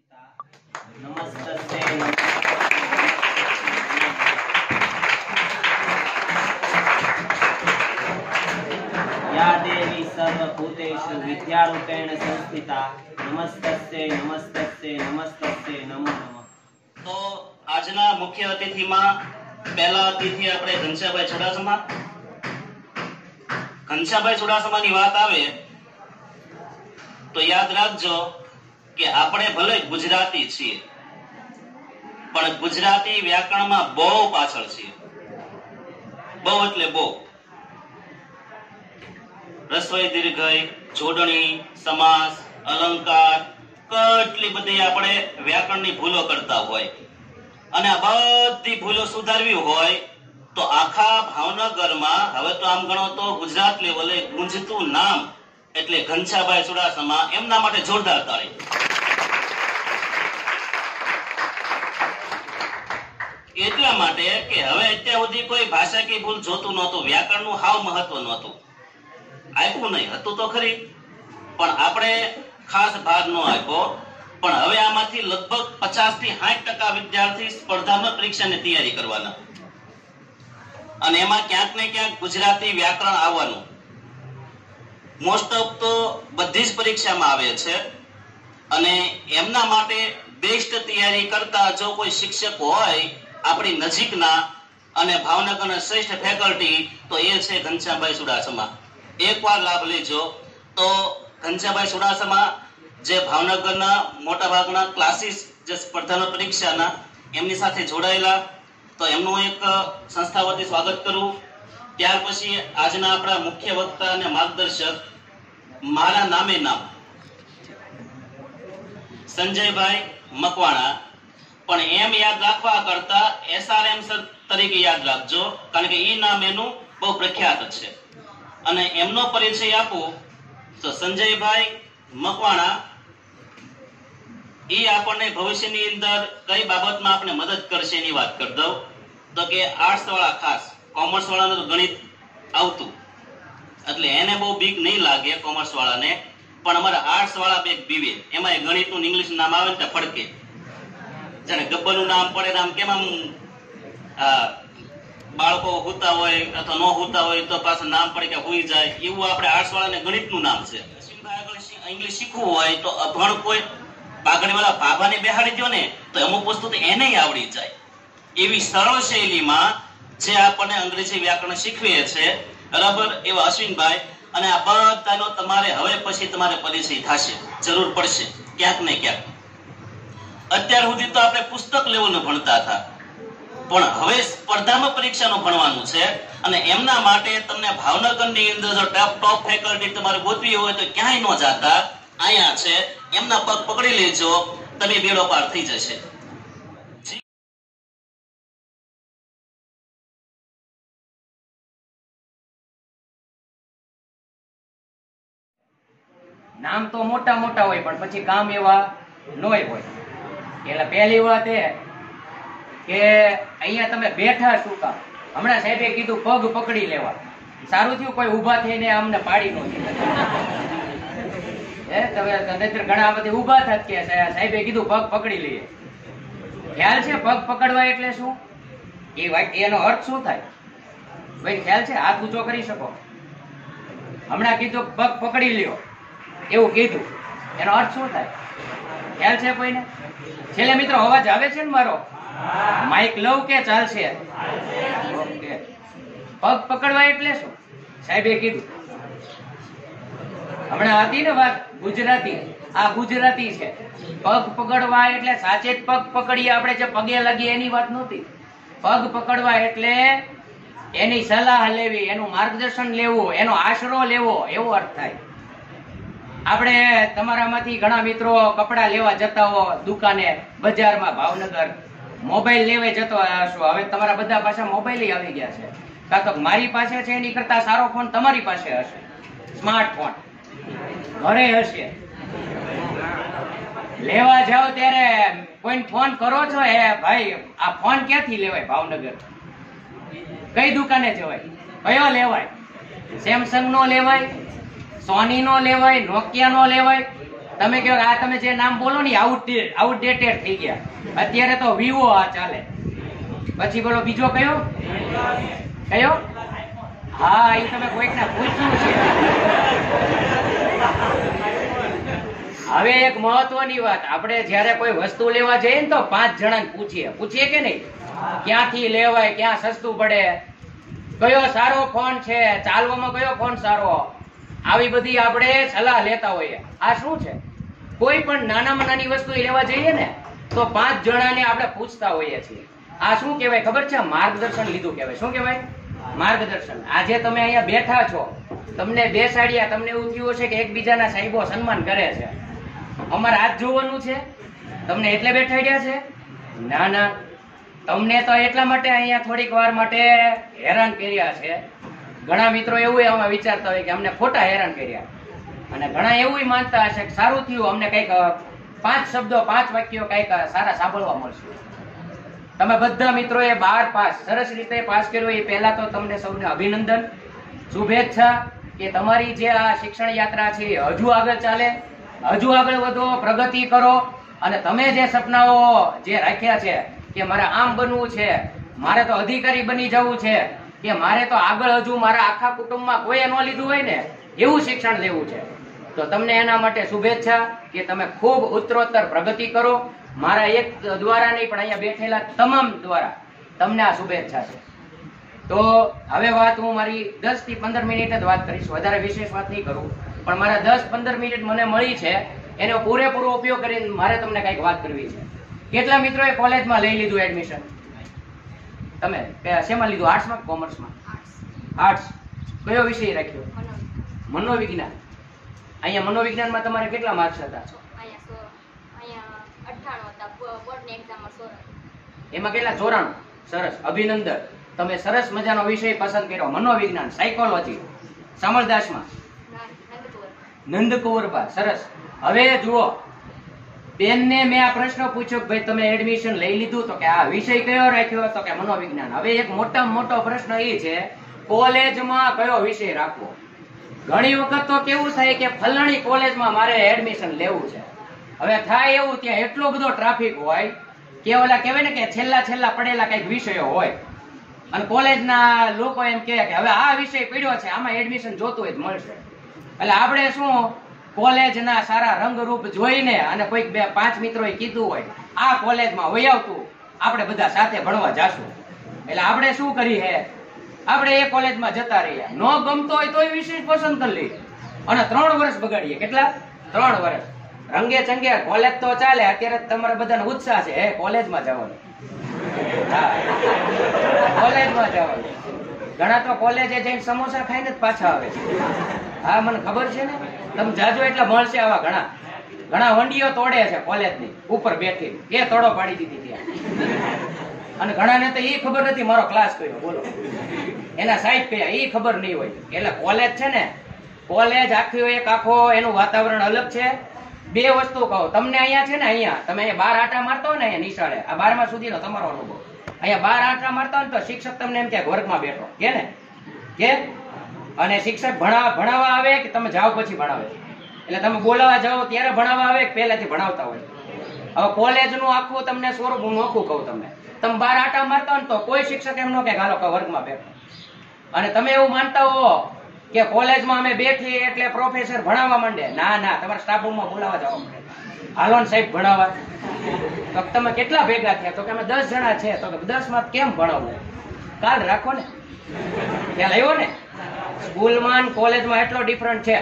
नमस्ते या देवी सर्वभूतेषु विद्यारूपेण संस्थिता नमस्तस्यै नमस्तस्यै नमस्तस्यै नमो नमः। तो આજના મુખ્ય અતિથિમાં પહેલા અતિથિ આપણે ઘનશ્યામભાઈ ચુડાસમાની વાત આવે તો યાદ રાખજો કે આપણે ભલે ગુજરાતી છીએ પણ ગુજરાતી વ્યાકરણમાં બહુ પાછળ છીએ, બહુ એટલે બહુ। રસ્વઈ દીર્ઘઈ, જોડણી, સમાસ, અલંકાર કેટલી બધી આપણે વ્યાકરણની ભૂલો કરતા હોય અને આ બધી ભૂલો સુધારવી હોય તો આખા ભાવનગરમાં હવે તો આમ ગણો તો ગુજરાત લેવલે ગુંજતું નામ એટલે ઘનશ્યામભાઈ ચુડાસમા, એમના માટે જોરદાર તાળી। એટલા માટે કે હવે અત્યાર સુધી કોઈ ભાષાકીય ભૂલ જોતું નહોતું, વ્યાકરણનું હાવ મહત્વ નહોતું, આપ્યું નહીં, હતું તો ખરી પણ આપણે ખાસ ભાર ન આપ્યો। પણ હવે આમાંથી લગભગ 50 થી 60% વિદ્યાર્થી સ્પર્ધાત્મક પરીક્ષાની તૈયારી કરવાના અને એમાં ક્યાંક ને ક્યાંક ગુજરાતી વ્યાકરણ આવવાનું। મોસ્ટ ઓફ તો બધી જ પરીક્ષામાં આવે છે અને એમના માટે બેસ્ટ તૈયારી કરતા જો કોઈ શિક્ષક હોય આપણી નજીકના અને ભાવનગરના શ્રેષ્ઠ ફેકલ્ટી તો એ છે ઘનશ્યામભાઈ ચુડાસમા। એકવાર લાભ લેજો તો ઘનશ્યામભાઈ ચુડાસમા જે ભાવનગરના મોટા ભાગના ક્લાસીસ જે સ્પર્ધાત્મક પરીક્ષાના એમની સાથે જોડાયેલા, તો એમનું એક સંસ્થા વતી સ્વાગત કરું। ત્યાર પછી આજના આપણા મુખ્ય વક્તા અને માર્ગદર્શક મારા નામે નામ સંજયભાઈ મકવાણા, પણ એમ યાદ રાખવા કરતા SRM સર તરીકે યાદ રાખજો કારણ કે ઈ નામ એનું બહુ પ્રખ્યાત છે। અને એમનો પરિચય આપું તો સંજયભાઈ મકવાણા ઈ આપણને ભવિષ્યની અંદર કઈ બાબતમાં આપણે મદદ કરશે એની વાત કરી દઉં તો કે આર્ટ્સ વાળા, ખાસ કોમર્સ વાળાને તો ગણિત આવતું એટલે એને બહુ બીક નહીં લાગે કોમર્સ વાળાને, પણ અમારા આર્ટ્સ વાળા બે બીવે એમાં ગણિતનું ઇંગ્લિશ નામ આવે ને ફડકે, જાણે ગબ્બરનું નામ પડે નામ કેમ આમ બાળકો હુતા હોય અથવા ન હુતા હોય તો પાછું નામ પડે કે હુઈ જાય, એવું આપણે આર્ટ્સ વાળાને ગણિતનું નામ છે। ઇંગ્લિશ શીખવું હોય તો અભણ કોઈ પાઘડી વાળા ભાભાને બેહાડી દો ને તો અમુક વસ્તુ તો એને આવડી જાય, એવી સરળ શૈલીમાં જે આપણને અંગ્રેજી વ્યાકરણ શીખવે છે, બરાબર એવા અશ્વિનભાઈ। અને આ બધાનો તમારે હવે પછી તમારે પરિચય થશે, જરૂર પડશે ક્યાંક ને ક્યાંક। અત્યાર સુધી તો આપણે પુસ્તક લેવાનું ભણતા હતા પણ હવે સ્પર્ધાત્મક પરીક્ષાનું ભણવાનું છે અને એમના માટે તમને ભાવનગરની અંદર જો ટોપ ફેકલ્ટી તમારે ગોતવી હોય તો ક્યાંય ન જાતા, અહીંયા છે, એમના પગ પકડી લેજો, તમે બેડો પાર થઈ જશે। નામ તો મોટા મોટા હોય પણ પછી કામ એવા નોય હોય। એટલે પહેલી વાત એ કે અહીંયા તમે બેઠા શું કામ? હમણાં સાહેબે કીધું પગ પકડી લેવા, સારું થયું કોઈ ઊભા થઈને અમને પાડી નો તમે નહીતર ઘણા બધી ઊભા થાત કે સાહેબે કીધું પગ પકડી લઈએ। ખ્યાલ છે પગ પકડવા એટલે શું? એનો અર્થ શું થાય ભાઈ ખ્યાલ છે? હાથ ઊંચો કરી શકો? હમણાં કીધું પગ પકડી લ્યો એવું કીધું, એનો અર્થ શું થાય ખ્યાલ છે કોઈને? છેલ્લે મિત્રો અવાજ આવે છે ને મારો? માઇક લઉં કે ચાલશે? ઓકે, પગ પકડવા એટલે શું સાહેબે કીધું? હમણાં હતી ને વાત ગુજરાતી, આ ગુજરાતી છે। પગ પકડવા એટલે સાચે જ પગ પકડીએ આપણે જે પગે લાગીએ એની વાત નહોતી। પગ પકડવા એટલે એની સલાહ લેવી, એનું માર્ગદર્શન લેવું, એનો આશરો લેવો એવો અર્થ થાય। આપણે તમારામાંથી ઘણા મિત્રો કપડા લેવા જતા હો દુકાને, બજારમાં, ભાવનગર, મોબાઈલ લેવા જતો હશો। હવે તમારા બધા પાસે મોબાઈલ આવી ગયા છે, કાં તો મારી પાસે છે એની કરતા સારો ફોન તમારી પાસે હશે, સ્માર્ટફોન ઘરે હશે। લેવા જાઓ ત્યારે કોઈ ફોન કરો છો, હે ભાઈ આ ફોન ક્યાંથી લેવાય? ભાવનગર કઈ દુકાને જવાય? કયો લેવાય? સેમસંગ નો લેવાય, સોની નો લેવાય, નોકિયા નો લેવાય, તમે કહો આ તમે જે નામ બોલો ને આઉટડેટેડ થઈ ગયા. અત્યારે તો વિવો આ ચાલે. પછી બોલો બીજો કયો કયો? હા, એ તમે કોઈકને પૂછ્યું છે. હવે એક મહત્વની વાત, આપણે જયારે કોઈ વસ્તુ લેવા જઈએ ને તો 5 જણાને પૂછીએ કે નહીં? ક્યાંથી લેવાય, ક્યાં સસ્તું પડે, કયો સારો ફોન છે, ચાલવામાં કયો ફોન સારો, આવી બધી આપણે સલાહ લેતા હોઈએ. આ શું છે? કોઈ પણ નાનામાં નાની વસ્તુ લેવા જઈએ ને તો 5 જણાને આપણે પૂછતા હોઈએ છીએ. આ શું કહેવાય ખબર છે? માર્ગદર્શન લીધું કહેવાય. શું કહેવાય? માર્ગદર્શન. આજે તમે અહીંયા બેઠા છો, તમને બેસાડ્યા, તમને એવું થયું છે કે એકબીજાના સાહેબો સન્માન કરે છે, અમારે હાથ જોવાનું છે, તમને એટલે બેઠાડ્યા છે? ના ના, તમને તો એટલા માટે અહીંયા થોડીક વાર માટે હેરાન કર્યા છે. ઘણા મિત્રો એવું આમાં વિચારતા હોય કે અમને ખોટા હેરાન કર્યા, અને ઘણા એવું માનતા હશે કે સારું થયું, અમને કઈક 5 શબ્દો 5 વાક્યો કઈક સારા સાંભળવા મળશે. તમે બધા મિત્રોએ 12 પાસ સરસ રીતે પાસ કર્યો, એ પહેલા તો તમને સૌને અભિનંદન, શુભેચ્છા કે તમારી જે આ શિક્ષણ યાત્રા છે હજુ આગળ ચાલે, હજુ આગળ વધો, પ્રગતિ કરો. અને તમે જે સપનાઓ જે રાખ્યા છે કે મારે આમ બનવું છે, મારે તો અધિકારી બની જવું છે, કે મારે તો આગળ હજુ મારા આખા કુટુંબમાં કોઈએ ન લીધું હોય ને એવું શિક્ષણ લેવું છે, તો તમને એના માટે શુભેચ્છા કે તમે ખૂબ ઉત્તરોત્તર પ્રગતિ કરો. મારા એક દ્વારા નહીં પણ અહીંયા બેઠેલા તમામ દ્વારા તમને આ શુભેચ્છા છે. તો હવે વાત હું મારી 10 થી 15 મિનિટ જ વાત કરીશ, વધારે વિશેષ વાત નહીં કરું, પણ મારા 10-15 મિનિટ મને મળી છે એનો પૂરેપૂરો ઉપયોગ કરીને મારે તમને કઈક વાત કરવી છે. કેટલા મિત્રોએ કોલેજમાં લઈ લીધું એડમિશન? તમે શેમાં લીધું? આર્ટ્સમાં, કોમર્સમાં? આર્ટ્સ. કયો વિષય રાખ્યો? મનોવિજ્ઞાન. અહીંયા મનોવિજ્ઞાનમાં તમારે કેટલા માર્ક્સ હતા? એમાં કેટલા? 94. સરસ, અભિનંદન. તમે સરસ મજાનો વિષય પસંદ કર્યો, મનોવિજ્ઞાન, સાયકોલોજી. સમરદાસમાં નંદકુંવરબા. સરસ. હવે જુઓ, બેનને મેં આ પ્રશ્ન પૂછ્યો કે ભાઈ તમે એડમિશન લઈ લીધું, તો કે આ વિષય કયો રાખ્યો? તો કે મનોવિજ્ઞાન. હવે એક મોટામાં મોટો પ્રશ્ન એ છે કોલેજમાં કયો વિષય રાખવો. ઘણી વખત તો કેવું થાય કે ફલાણી કોલેજમાં મારે એડમિશન લેવું છે. હવે થાય એવું, ત્યાં એટલો બધો ટ્રાફિક હોય કે ઓલા કહેવાય ને કે છેલ્લા પડેલા કઈક વિષયો હોય, અને કોલેજના લોકો એમ કહે કે હવે આ વિષય પડ્યો છે, આમાં એડમિશન જોતું હોય મળશે. એટલે આપણે શું, કોલેજના સારા રંગરૂપ જોઈને અને કોઈક 2-5 મિત્રોએ કીધું હોય આ કોલેજમાં વહી આવતું, આપણે બધા સાથે ભણવા જાશું. એટલે આપણે શું કરી હે, આપણે એ કોલેજમાં જતા રહીએ, ન ગમતો હોય તોય વિષય પસંદ કરી લઈએ, અને 3 વર્ષ બગાડીએ. કેટલા? 3 વર્ષ. રંગે ચંગે કોલેજ તો ચાલે. અત્યારે તમારા બધાને ઉત્સાહ છે હે કોલેજમાં જવાનો. હા, કોલેજમાં જવાનું. ઘણા તો કોલેજે જઈને સમોસા ખાઈને જ પાછા આવે છે. હા, મને ખબર છે ને, તમે જાજો એટલે મળશે આવા ઘણા વંડીઓ તોડે છે કોલેજની ઉપર બેઠી, એ તોડો પાડી દીધી ત્યાં. અને ઘણાને તો એ ખબર નથી મારો ક્લાસ કયો, બોલો એના સાહેબ કયા એ ખબર નહીં હોય. એટલે કોલેજ છે ને, કોલેજ આખો એનું વાતાવરણ અલગ છે. 2 વસ્તુ કહો તમને, અહીંયા છે ને, અહીંયા તમે 12 આંટા મારતો હોય ને, અહીંયા નિશાળે આ 12મા સુધીનો તમારો અનુભવ, અહીંયા 12 આંટા મારતા હોય તો શિક્ષક તમને એમ કે વર્ગમાં બેઠો કે ને કે, અને શિક્ષક ભણાવવા આવે કે તમે જાઓ પછી ભણાવે? એટલે તમે બોલાવા જાઓ ત્યારે ભણાવવા આવે કે પહેલાથી ભણાવતા હોય? હવે કોલેજનું આખું તમને સ્વરૂપ હું નોખું કહું તમને. તમે 12 આંટા મારતા હોય તો કોઈ શિક્ષક એમ ન કે હાલો વર્ગમાં બેઠો. અને તમે એવું માનતા હો કે કોલેજમાં અમે બેઠી એટલે પ્રોફેસર ભણાવવા માંડે. ના, તમારા સ્ટાફ રૂમમાં બોલાવા જવા માંડે, હાલો ને સાહેબ ભણાવવા. તો તમે કેટલા ભેગા થયા? તો કે અમે 10 જણા છે. તો 10 માં કેમ ભણાવવું? કાલ રાખો ને, ખ્યાલ આવ્યો ને? સ્કૂલમાં કોલેજમાં એટલો ડિફરન્ટ છે.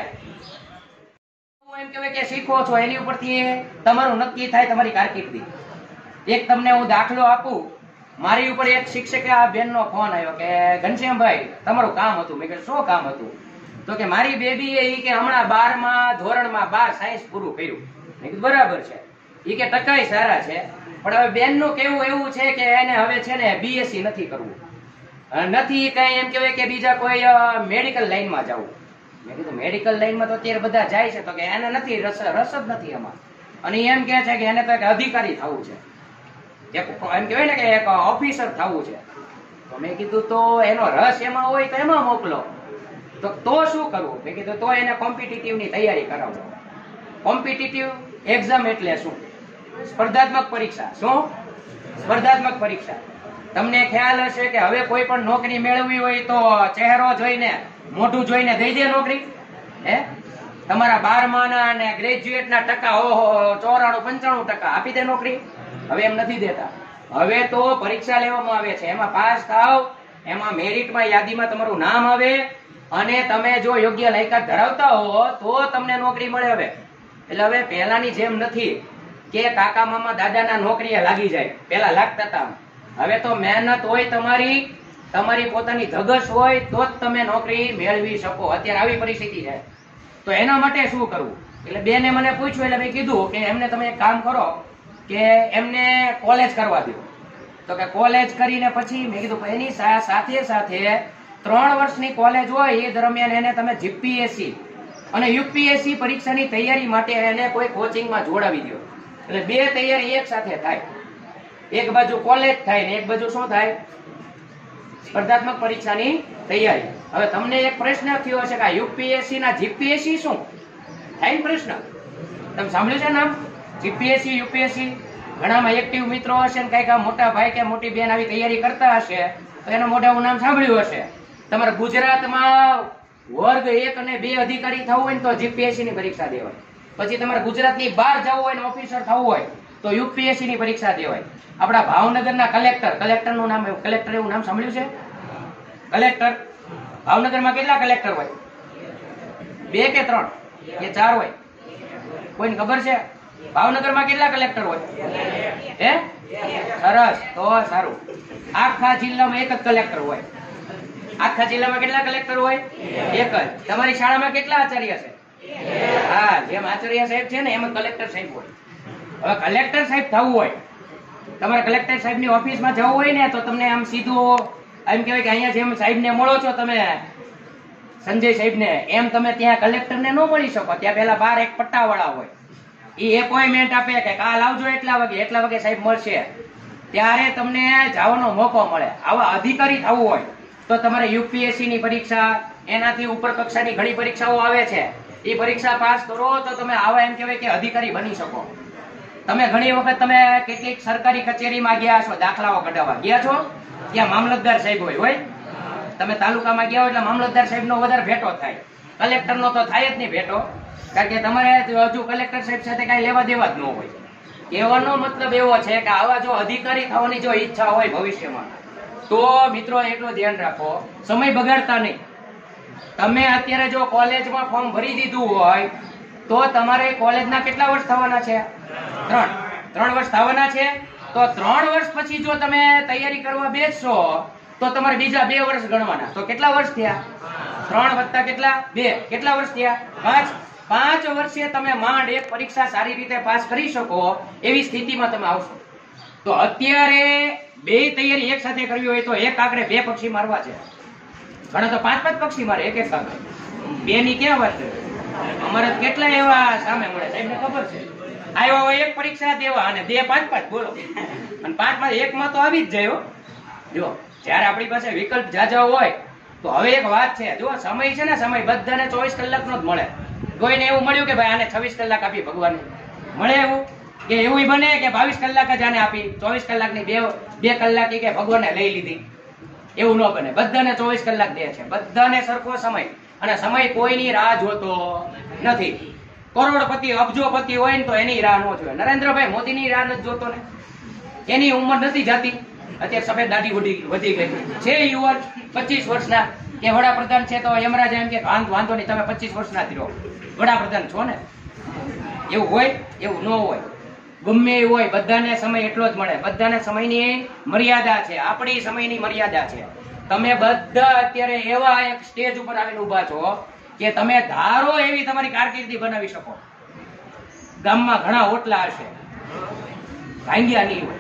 એમ કહેવાય કે શીખો છો એની ઉપરથી તમારું નક્કી થાય તમારી કારકિર્દી. એક તમને હું દાખલો આપું. મારી ઉપર એક શિક્ષકે આ બેનનો ફોન આવ્યો કે ઘનશ્યામભાઈ તમારું કામ હતું. મેં કીધું શું કામ હતું? તો કે મારી બેબી એ કે હમણાં 12મા ધોરણમાં 12 સાયન્સ પૂરું કર્યું. મેં કીધું બરાબર છે, એ કે ટકાઈ સારા છે, પણ હવે બેનનું કેવું એવું છે કે એને હવે છે ને બીએસસી નથી કરવું, નથી કઈ એમ કહેવાય કે બીજા કોઈ મેડિકલ લાઈનમાં જવું. મેં કીધું મેડિકલ લાઈનમાં તો અત્યારે બધા જાય છે, તો કે એને નથી રસ જ નથી એમાં, અને એમ કે છે કે એને તો અધિકારી થવું છે, એમ કહેવાય ને કે એક ઓફિસર થવું છે. તો મેં કીધું તો એનો રસ એમાં હોય તો એમાં મોકલો. તો શું કરવું? મેં કીધું તો એને કોમ્પિટિટિવ ની તૈયારી કરાવો. કોમ્પિટિટિવ એક્ઝામ એટલે શું? સ્પર્ધાત્મક પરીક્ષા. શું? સ્પર્ધાત્મક પરીક્ષા. તમને ખ્યાલ હશે કે હવે કોઈ પણ નોકરી મેળવવી હોય તો ચહેરો જોઈને, મોઢું જોઈને દઈ દે નોકરી? હે? તમારા 12મા અને ગ્રેજ્યુએટના ટકા 94-95% આપી દે નોકરી? હવે એમ નથી દેતા. હવે તો પરીક્ષા લેવામાં આવે છે, એમાં પાસ થાવ, એમાં મેરિટમાં યાદીમાં તમારું નામ આવે અને તમે જો યોગ્ય લાયકાત ધરાવતા હો તો તમને નોકરી મળે. હવે એટલે હવે પહેલાની જેમ નથી કે કાકા મામા દાદાના નોકરીએ લાગી જાય. પહેલા લાગતા હતા. હવે તો મહેનત હોય તમારી પોતાની ધગશ હોય તો જ તમે નોકરી મેળવી શકો. અત્યારે આવી પરિસ્થિતિ છે. તો એના માટે શું કરવું? એટલે બેને મને પૂછ્યું એટલે મેં કીધું કે એમને તમે એક કામ કરો કે એમને કોલેજ કરવા દો. તો કે કોલેજ કરીને પછી મેં કીધું એની સાથે 3 વર્ષની કોલેજ હોય એ દરમિયાન એને તમે જીપીએસસી અને યુપીએસસી પરીક્ષાની તૈયારી માટે એને કોઈ કોચિંગમાં જોડાવી દો. એટલે બે તૈયારી એક સાથે થાય. એક બાજુ કોલેજ થાય ને એક બાજુ શું થાય? સ્પર્ધાત્મક પરીક્ષાની તૈયારી. હવે તમને એક પ્રશ્ન થયો હશે કે યુપીએસસી ના જીપીએસસી શું થાય? પ્રશ્ન તમે સાંભળ્યું છે નામ? જીપીએસસી યુપીએસસી ઘણામાં એક્ટિવ મિત્રો હશે ને કઈક મોટા ભાઈ કે મોટી બેન આવી તૈયારી કરતા હશે તો એના મોઢાનું નામ સાંભળ્યું હશે. તમારે ગુજરાતમાં વર્ગ 1 અને 2 અધિકારી થવું હોય ને તો જીપીએસસી ની પરીક્ષા દેવાય. પછી તમારે ગુજરાતની બહાર જવું હોય ને ઓફિસર થવું હોય તો યુપીએસસી ની પરીક્ષા દેવાય. આપણા ભાવનગરના કલેક્ટર નું નામ, કલેક્ટર એવું નામ સાંભળ્યું છે? કલેક્ટર ભાવનગરમાં કેટલા કલેક્ટર હોય? 2 કે 3 કે 4 હોય? કોઈને ખબર છે? ભાવનગરમાં કેટલા કલેક્ટર હોય? હે? સરસ, તો સારું. આખા જિલ્લામાં એક જ કલેક્ટર હોય. આખા જિલ્લામાં કેટલા કલેક્ટર હોય? એક જ. તમારી શાળામાં કેટલા આચાર્ય છે? હા, જેમ આચાર્ય સાહેબ છે ને એમ કલેક્ટર સાહેબ હોય. હવે કલેક્ટર સાહેબ થવું હોય, તમારે કલેક્ટર સાહેબ ની ઓફિસમાં જવું હોય ને તો તમને આમ સીધું એમ કહેવાય કે અહીંયા જેમ સાહેબ ને મળો છો તમે સંજય સાહેબ ને, એમ તમે ત્યાં કલેક્ટર ને ન મળી શકો. ત્યાં પેલા બહાર એક પટ્ટાવાળા હોય, એ એપોઇન્ટમેન્ટ આપે કે કાલ આવજો એટલા વાગે સાહેબ મળશે. ત્યારે તમને જવાનો મોકો મળે. આવા અધિકારી થવું હોય તો તમારે યુપીએસસી ની પરીક્ષા, એનાથી ઉપર કક્ષાની ઘણી પરીક્ષાઓ આવે છે, એ પરીક્ષા પાસ કરો તો તમે આવા એમ કહેવાય કે અધિકારી બની શકો. તમે ઘણી વખત તમે કેટલીક સરકારી કચેરીમાં ગયા છો, દાખલાઓ કઢાવવા ગયા છો, ત્યાં મામલતદાર સાહેબ હોય. તમે તાલુકામાં ગયા હોય એટલે મામલતદાર સાહેબ નો વધારે ભેટો થાય. કલેક્ટર નો તો થાય જ નહીં ભેટો, કારણ કે તમારે હજુ કલેક્ટર સાહેબ સાથે કઈ લેવા દેવા જ ન હોય. કહેવાનો મતલબ એવો છે કે આવા જો અધિકારી થવાની જો ઈચ્છા હોય ભવિષ્યમાં તો મિત્રો એટલું ધ્યાન રાખો, સમય બગાડતા નહીં. તમે અત્યારે જો કોલેજમાં ફોર્મ ભરી દીધું હોય તો તમારે કોલેજના કેટલા વર્ષ થવાના છે? 3 વર્ષ થવાના છે. તો 3 વર્ષ પછી જો તમે તૈયારી કરવા બેસશો તો તમારે બીજા 2 વર્ષ ગણવાના. તો કેટલા વર્ષ થયા? 3 વત્તા કેટલા? 2. કેટલા વર્ષ થયા? 5. 5 વર્ષે તમે માંડ એક પરીક્ષા સારી રીતે પાસ કરી શકો એવી સ્થિતિમાં તમે આવશો. તો અત્યારે 2 તૈયારી એક સાથે કરવી હોય તો એક આંકડે 2 પક્ષી મારવા છે. ઘણા તો 5 પક્ષી મારે એક આંકડે. 2 ની ક્યાં વાત છે? અમારે કેટલા એવા સામે મળે, સાહેબ ને ખબર છે. આવ્યા હોય એક પરીક્ષા દેવા અને 2 5 બોલો, અને 5 માં 1 માં તો આવી જ જાય. જો જયારે આપણી પાસે વિકલ્પ જાજા હોય તો હવે એક વાત છે, જો સમય છે ને, સમય બધાને 24 કલાકનો જ મળે. કોઈને એવું મળ્યું કે ભાઈ આને 26 કલાક આપી ભગવાને? મળે એવું? કે એવું બને કે 22 કલાક જ આને આપી, 24 કલાકની 2 કલાક કે ભગવાને લઈ લીધી? એવું ન બને. બધાને 24 કલાક દે છે, બધાને સરખો સમય. અને સમય કોઈની રાહ જોતો નથી. કરોડપતિ અબજોપતિ હોય ને તો એની રાહ ન જોવે. નરેન્દ્રભાઈ મોદીની રાહ નથી જોતો ને? એની ઉંમર નથી જાતી. અત્યારે સફેદ દાઢી વધી ગઈ છે. યુવાન 25 વર્ષના કે વડાપ્રધાન છે તો યમરાજ એમ કે વાંધો નહીં, તમે 25 વર્ષના જ રહો, વડાપ્રધાન છો ને. એવું હોય? એવું ન હોય. ગમે એવું હોય, બધાને સમય એટલો જ મળે. બધાને સમયની મર્યાદા છે. આપણી સમયની મર્યાદા છે. તમે બધા અત્યારે એવા એક સ્ટેજ ઉપર આવીને ઉભા છો કે તમે ધારો એવી તમારી કારકિર્દી બનાવી શકો. ગામમાં ઘણા ઓટલા હશે, ભાંગ્યા નહીં હોય.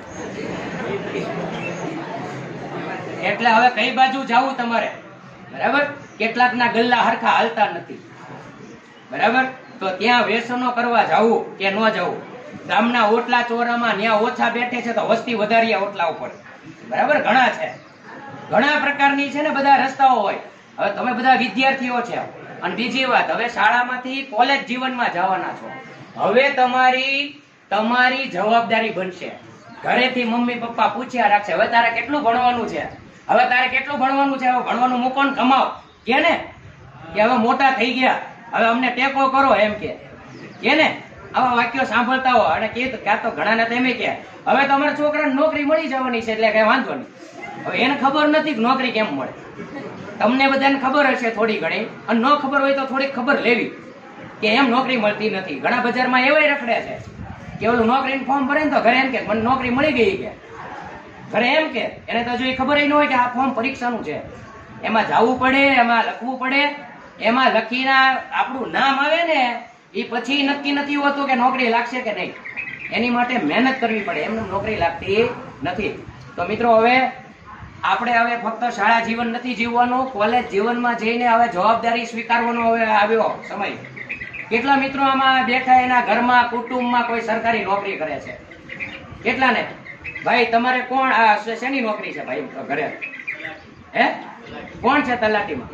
એટલે હવે કઈ બાજુ જવું તમારે? બરાબર. કેટલાકના ગલ્લા હરખા હાલતા નથી. બરાબર. તો ત્યાં વ્યસનો કરવા જવું કે ન જવું? ગામના ઓટલા ચોરામાં ત્યાં ઓછા બેઠે છે તો વસ્તી વધારિયા ઓટલા ઉપર. બરાબર. ઘણા છે, ઘણા પ્રકારની છે ને બધા રસ્તાઓ હોય. હવે તમે બધા વિદ્યાર્થીઓ છે, અને બીજી વાત, હવે શાળામાંથી કોલેજ જીવનમાં જવાના છો, હવે તમારી જવાબદારી બનશે. ઘરેથી મમ્મી પપ્પા પૂછ્યા રાખશે, હવે તારે કેટલું ભણવાનું છે, હવે તારે કેટલું ભણવાનું છે, હવે ભણવાનું મૂકો ને કમાઓ કે ને, કે હવે મોટા થઈ ગયા, હવે અમને ટેકો કરો એમ કે ને. આવા વાક્યો સાંભળતા હો અને ક્યાં તો ઘણા ને તેમ કે હવે તમારા છોકરાને નોકરી મળી જવાની છે એટલે કઈ વાંધો નહીં. હવે એને ખબર નથી કે નોકરી કેમ મળે. તમને બધાને ખબર હશે થોડી ઘણી, અને ન ખબર હોય તો થોડીક ખબર લેવી કે એમ નોકરી મળતી નથી. ઘણા બજારમાં એવાય રખડે છે કે ઓલું નોકરીનું ફોર્મ ભરે ને તો ઘરે એમ કે મને નોકરી મળી ગઈ, કે ઘરે એમ કે એને તો હજુ ખબર ન હોય કે આ ફોર્મ પરીક્ષાનું છે, એમાં જવું પડે, એમાં લખવું પડે, એમાં લખીને આપણું નામ આવે ને એ પછી નક્કી નથી હોતું કે નોકરી લાગશે કે નહીં. એની માટે મહેનત કરવી પડે, એમને નોકરી લાગતી નથી. તો મિત્રો હવે આપણે ફક્ત શાળા જીવન નથી જીવવાનું, કોલેજ જીવનમાં જઈને હવે જવાબદારી સ્વીકારવાનો હવે આવ્યો સમય. કેટલા મિત્રો આમાં બેઠા એના ઘરમાં કુટુંબમાં કોઈ સરકારી નોકરી કરે છે? કેટલા ને ભાઈ તમારે કોણ શેની નોકરી છે ભાઈ ઘરે? હે કોણ છે તલાટીમાં?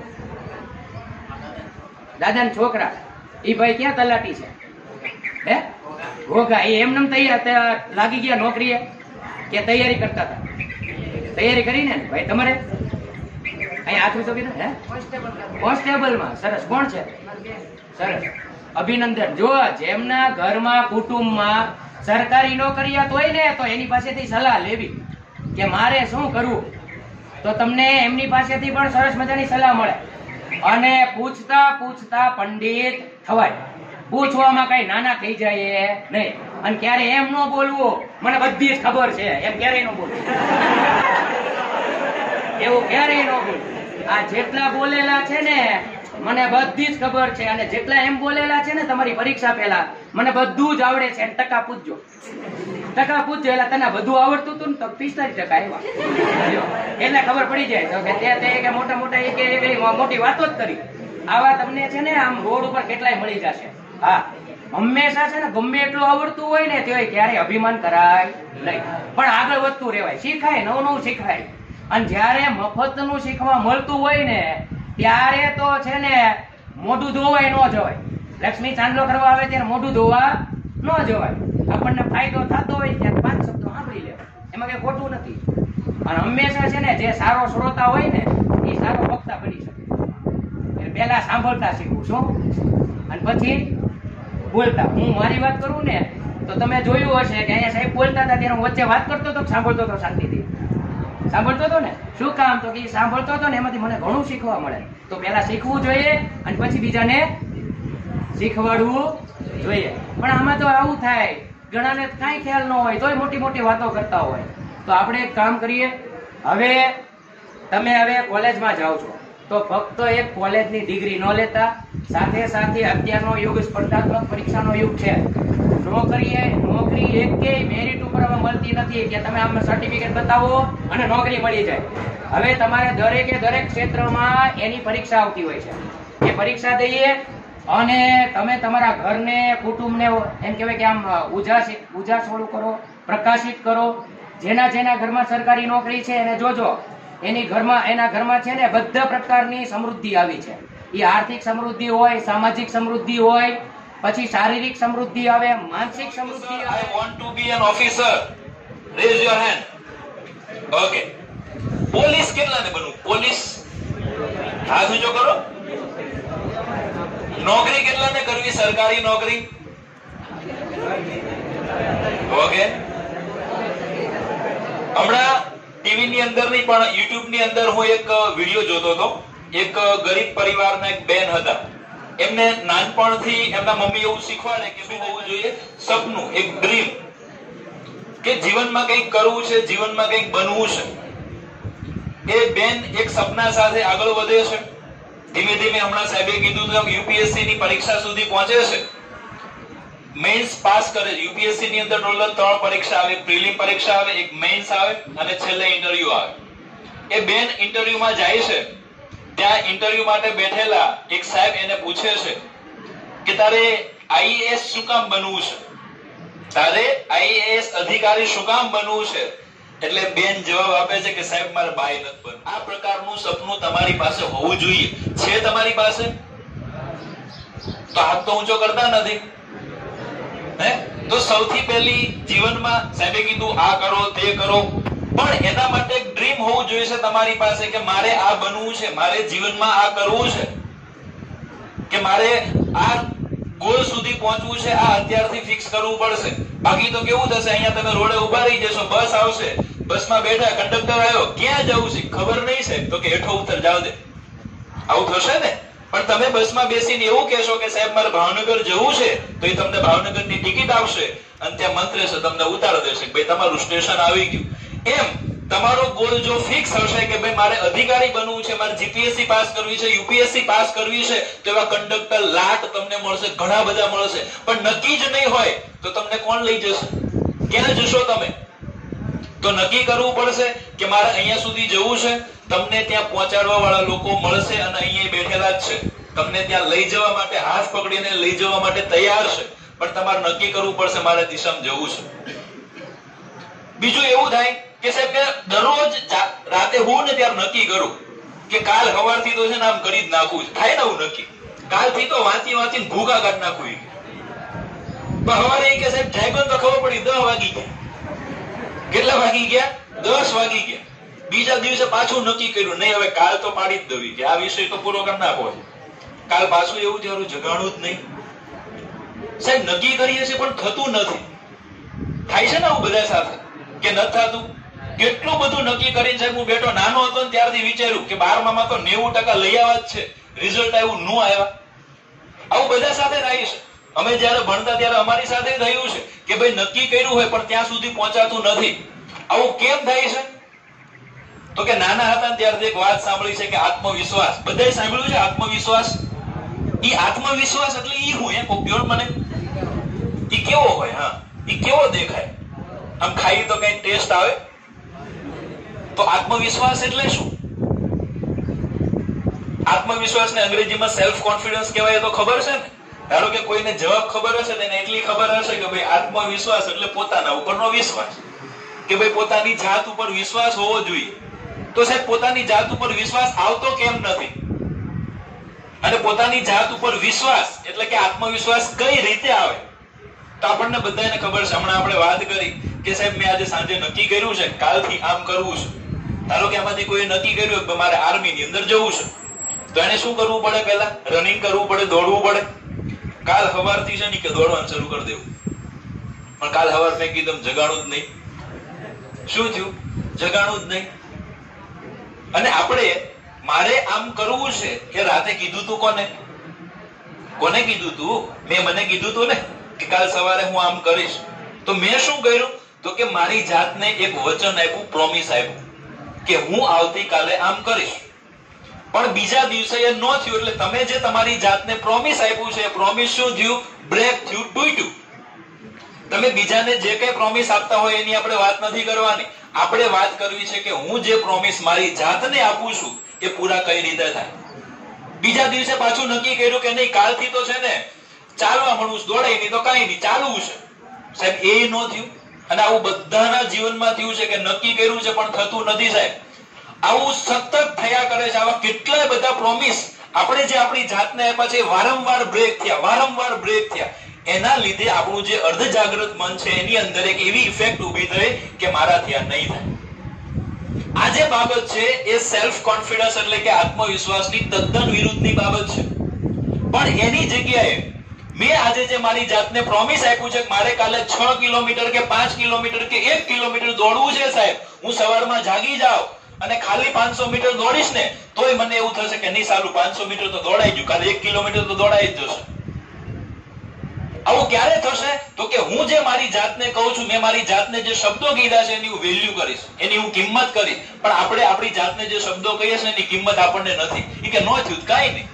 દાદા ના છોકરા ઈ ભાઈ ક્યાં તલાટી છે? હે ઘોઘા. એ એમને તૈયાર લાગી ગયા નોકરીએ કે તૈયારી કરતા હતા? તૈયારી કરીને ભાઈ તમારે અહીંયા આથું તો કીધું. હે કોન્સ્ટેબલમાં. સરસ. કોણ છે? સરસ, અભિનંદન. જો જેમના ઘરમાં કુટુંબમાં સરકારી નોકરિયાત હોય ને તો એની પાસેથી સલાહ લેવી કે મારે શું કરવું, તો તમને એમની પાસેથી પણ સરસ મજાની સલાહ મળે. અને પૂછતા પૂછતા પંડિત થવાય. પૂછવામાં કઈ નાના થઈ જાય નહીં. અને ક્યારે એમ ન બોલવું મને બધી જ ખબર છે, એમ ક્યારેય ન બોલવું. એવું ક્યારેય ન બોલવું. આ જેટલા બોલેલા છે ને મને બધી જ ખબર છે, અને જેટલા એમ બોલેલા છે ને તમારી પરીક્ષા પહેલા મને બધું જ આવડે છે, ટકા પૂછજો. ટકા પૂછજો એટલે તને બધું આવડતું હતું ને તો 45% આવ્યા એટલે ખબર પડી જાય તો કે તે મોટા મોટા મોટી વાતો જ કરી. આવા તમને છે ને આમ રોડ ઉપર કેટલાય મળી જશે. હા, હંમેશા છે ને ગમે એટલું આવડતું હોય ને તોય ક્યારે અભિમાન કરાય નહીં, પણ આગળ વધતું રહેવાય, શીખાય, નવું શીખાય. અને જયારે મફત નું શીખવા મળતું હોય ને ત્યારે તો છે ને મોઢું ધોવાય ન જવાય. લક્ષ્મી ચાંદલો કરવા આવે ત્યારે મોઢું ધોવા ન જવાય. આપણને ફાયદો થતો હોય ત્યારે 5 શબ્દો સાંભળી લેવા, એમાં કઈ ખોટું નથી. અને હંમેશા છે ને જે સારો શ્રોતા હોય ને એ સારો વક્તા બની શકે. પેલા સાંભળતા શીખવું શું અને પછી બોલતા. હું મારી વાત કરું ને તો તમે જોયું હશે કે અહીંયા સાહેબ બોલતા હતા ત્યારે હું વચ્ચે વાત કરતો હતો, સાંભળતો હતો, શાંતિથી સાંભળતો હતો ને. શું કામ? તો કે સાંભળતો હતો ને એમાંથી મને ઘણું શીખવા મળે. તો પેલા શીખવું જોઈએ અને પછી બીજાને શીખવાડવું જોઈએ. પણ આમાં તો આવું થાય, ઘણાને કઈ ખ્યાલ ન હોય તોય મોટી મોટી વાતો કરતા હોય. તો આપણે એક કામ કરીએ, તમે કોલેજમાં જાઓ છો તો ફક્ત એક કોલેજની ડિગ્રી ન લેતા, સાથે સાથે અત્યારનો યુગ સ્પર્ધાત્મક પરીક્ષાનો યુગ છે. નોકરી એકેય મેરિટ ઉપર હવે મળતી નથી કે તમે આમ સર્ટિફિકેટ બતાવો અને નોકરી મળી જાય. હવે તમારે દરેકે દરેક ક્ષેત્રમાં એની પરીક્ષા આવતી હોય છે. એ પરીક્ષા દઈએ અને તમે તમારા ઘરને, કુટુંબને એમ કહેવાય કે આમ ઉજાસવાળું કરો, પ્રકાશિત કરો. જેના ઘરમાં સરકારી નોકરી છે એને જોજો, એના ઘરમાં છે ને બધા પ્રકારની સમૃદ્ધિ આવી છે. એ આર્થિક સમૃદ્ધિ હોય, સામાજિક સમૃદ્ધિ હોય, પછી શારીરિક સમૃદ્ધિ આવે, માનસિક સમૃદ્ધિ આવે. I want to be an officer. Raise your hand. Okay. Police કેટલાને બનવું? પોલીસ હાથ ઊંચો કરો. નોકરી કેટલાને કરવી? સરકારી નોકરી. ઓકે. હમણાં ટીવી ની અંદર નહીં પણ યુટ્યુબ ની અંદર હું એક વિડીયો જોતો હતો. એક ગરીબ પરિવારના એક બેન હતા. એમને નાનપણથી એમના મમ્મી એવું શીખવાડે કે શું હોવું જોઈએ? સપનું, એક ડ્રીમ, કે જીવનમાં કંઈક કરવું છે, જીવનમાં કંઈક બનવું છે. એ બેન એક સપના સાથે આગળ વધે છે. ધીમે ધીમે હમણાં સાહેબે કીધું તો યુપીએસસી ની પરીક્ષા સુધી પહોંચે છે. મેઇન્સ પાસ કરે છે. યુપીએસસી ની અંદર ટોટલ 3 પરીક્ષા આવે. પ્રિલિમ પરીક્ષા આવે, એક મેઇન્સ આવે અને છેલ્લે ઇન્ટરવ્યુ આવે. એ બેન ઇન્ટરવ્યુમાં જાય છે. ત્યાં ઇન્ટરવ્યુ માટે બેઠેલા એક સાહેબ એને પૂછે છે કે તારે આઈએએસ શું કામ બનવું છે? તારે આઈએએસ અધિકારી શું કામ બનવું છે? એટલે બેન જવાબ આપે છે કે સાહેબ મારે બાય નથી બનવું. આ પ્રકારનું સપનું તમારી પાસે હોવું જોઈએ. છે તમારી પાસે? તો હાથ તો ઊંચો કરતા નથી. હે તો સૌથી પહેલી જીવનમાં સાહેબે કીધું આ કરો તે કરો, પણ એના માટે એક ડ્રીમ હોવું જોઈએ છે તમારી પાસે કે મારે આ બનવું છે, મારે જીવનમાં આ કરવું છે, કે મારે આ ગોલ સુધી પહોંચવું છે. આ અત્યારથી ફિક્સ કરવું પડશે. બાકી તો કેવું થશે, અહીંયા તમે રોડે ઉભા રહી જશો, બસ આવશે, બસમાં બેઠા, કંડક્ટર આવ્યો, ક્યાં જવું છે ખબર નહીં સાહેબ, તો કે હેઠો ઉતર જાવ દે, આવું થશે ને. પણ તમે બસમાં બેસીને એવું કહેશો કે સાહેબ મારે ભાવનગર જવું છે, તો એ તમને ભાવનગરની ટિકિટ આવશે અને ત્યાં મંત્રી છે તમને ઉતાર દેશે, ભાઈ તમારું સ્ટેશન આવી ગયું. એમ તમારો ગોલ જો ફિક્સ હશે કે ભાઈ મારે અધિકારી બનવું છે, મારે જીપીએસસી પાસ કરવી છે, યુપીએસસી પાસ કરવી છે, તો એવા કંડક્ટર લાખ તમને મળશે, ઘણા બધા મળશે. પણ નક્કી જ નહીં હોય તો તમને કોણ લઈ જશે, ક્યાં જશો તમે? તો નક્કી કરવું પડશે કે મારે અહીંયા સુધી જવું છે. તમને ત્યાં પહોંચાડવા વાળા લોકો મળશે અને અહીંયા બેઠેલા જ છે, તમને ત્યાં લઈ જવા માટે, હાથ પકડીને લઈ જવા માટે તૈયાર છે. પણ તમારે નક્કી કરવું પડશે મારે દિશામાં જવું છે. બીજું એવું થાય કે સાહેબ કે દરરોજ રાતે હું ને ત્યારે નક્કી કરું કે કાલ સવારથી તો છે ને આમ કરી જ નાખવું છે. થાય ને એવું નક્કી, કાલથી તો વાંચી વાંચીને ભૂખા કાઢ નાખવું. પણ સવારે કે સાહેબ જાગ્યો તો ખબર પડી 10 વાગી ગયા. કેટલા વાગી ગયા? 10 વાગી ગયા. બીજા દિવસે પાછું નક્કી કર્યું, નહીં હવે કાલ તો પાડી જ દવી કે આ વિષય તો પૂરો કરી નાખવો છે. કાલ પાછું એવું થયું, જગાણું જ નહીં. સાહેબ નક્કી કરીએ છીએ પણ થતું નથી. થાય છે ને આવું બધા સાથે કે ન થતું. કેટલું બધું નક્કી કરીને સાહેબ હું બેઠો, નાનો હતો ને ત્યારથી વિચાર્યું કે 12માં તો 90% લઈ આવ્યા જ છે, રિઝલ્ટ આવ્યું નો આવ્યા. આવું બધા સાથે થાય છે. અમે જયારે ભણતા ત્યારે અમારી સાથે થયું છે કે ભાઈ નક્કી કર્યું હોય પણ ત્યાં સુધી પહોંચાતું નથી. આવું કેમ થાય છે? તો કે નાના હતા ત્યારથી એક વાત સાંભળી છે કે આત્મવિશ્વાસ. બધાએ સાંભળ્યું છે આત્મવિશ્વાસ. ઈ આત્મવિશ્વાસ એટલે ઈ હું એ કોપ્યોર મને ઈ કેવો હોય? હા, ઈ કેવો દેખાય? આમ ખાઈ તો કઈ ટેસ્ટ આવે? તો આત્મવિશ્વાસ એટલે શું? આત્મવિશ્વાસને અંગ્રેજીમાં સેલ્ફ કોન્ફિડન્સ કહેવાય. તો ખબર છે ને? ધારો કે કોઈને જવાબ ખબર હશે તેને એટલી ખબર હશે કે ભાઈ આત્મવિશ્વાસ એટલે પોતાના ઉપરનો વિશ્વાસ, કે ભાઈ પોતાની જાત ઉપર વિશ્વાસ હોવો જોઈએ. તો સાહેબ પોતાની જાત ઉપર વિશ્વાસ આવતો કેમ નથી? અને પોતાની જાત ઉપર વિશ્વાસ એટલે કે આત્મવિશ્વાસ કઈ રીતે આવે? તો આપણને બધાને ખબર છે. હમણાં આપણે વાત કરી કે સાહેબ મેં આજે સાંજે નક્કી કર્યું છે કાલથી આમ કરવું છે. ધારો કે આમાંથી કોઈ નક્કી કર્યું કે મારે આર્મી ની અંદર જવું છે, તો એને શું કરવું પડે? પહેલા રનિંગ કરવું પડે, દોડવું પડે. કાલ સવારથી છે ને કે દોડવાનું શરૂ કરી દેવું. પણ કાલ સવાર મેં કીધું જગાણું જ નહીં. શું થયું? જગાણું જ નહીં. અને આપણે મારે આમ કરવું છે કે રાતે કીધું તું કોને? કોને કીધું તું? મેં મને કીધું તું ને કે કાલ સવારે હું આમ કરીશ. તો મેં શું કર્યું? તો કે મારી જાતને એક વચન આપ્યું, પ્રોમિસ આપ્યું કે હું આવતીકાલે આમ કરીશ. પણ બીજા દિવસે એ ન થયું. એટલે તમે જે તમારી જાતને પ્રોમિસ આપ્યું છે, પ્રોમિસ શું થયું? બ્રેક થયું, તૂટ્યું. તમે બીજાને જે કઈ પ્રોમિસ આપતા હોય એની આપણે વાત નથી કરવાની. આપણે વાત કરવી છે કે હું જે પ્રોમિસ મારી જાતને આપું છું એ પૂરા કઈ રીતે થાય. બીજા દિવસે પાછું નક્કી કર્યું કે નહીં કાલથી તો છે ને ચાલવા મળવું, દોડાય નહીં તો કઈ નહીં, ચાલવું છે. સાહેબ એ ન થયું. અને આવું બધાના જીવનમાં થયું છે કે નક્કી કર્યું છે પણ થતું નથી સાહેબ. આવું સતત થયા કરે છે. આવા કેટલાય બધા પ્રોમિસ આપણે જે આપણી જાતને આપ્યા છે વારંવાર બ્રેક થયા, વારંવાર બ્રેક થયા. એના લીધે આપણું જે અર્ધ જાગૃત મન છે એની અંદર એક એવી ઇફેક્ટ ઊભી થઈ કે મારાથી આ નહીં થાય. આ જે બાબત છે એ સેલ્ફ કોન્ફિડન્સ એટલે કે આત્મવિશ્વાસની તદ્દન વિરુદ્ધની બાબત છે. પણ એની જગ્યાએ મેં આજે જે મારી જાતને પ્રોમિસ આપ્યું છે કે મારે કાલે 6 કિલોમીટર કે 5 કિલોમીટર કે 1 કિલોમીટર દોડવું છે સાહેબ, હું સવારમાં જાગી જાઉં અને ખાલી 500 મીટર દોડીશ ને તોય મને એવું થશે કે નહીં સારું 500 મીટર તો દોડાઈ ગયું, કાલે 1 કિલોમીટર તો દોડાઈ જ જશે. આવું ક્યારે થશે? તો કે હું જે મારી જાતને કહું છું, મેં મારી જાતને જે શબ્દો કીધા છે એની હું વેલ્યુ કરીશ, એની હું કિંમત કરીશ. પણ આપણે આપણી જાતને જે શબ્દો કહીએ છીએ એની કિંમત આપણને નથી. એ કે નો થયું કાંઈ નહીં,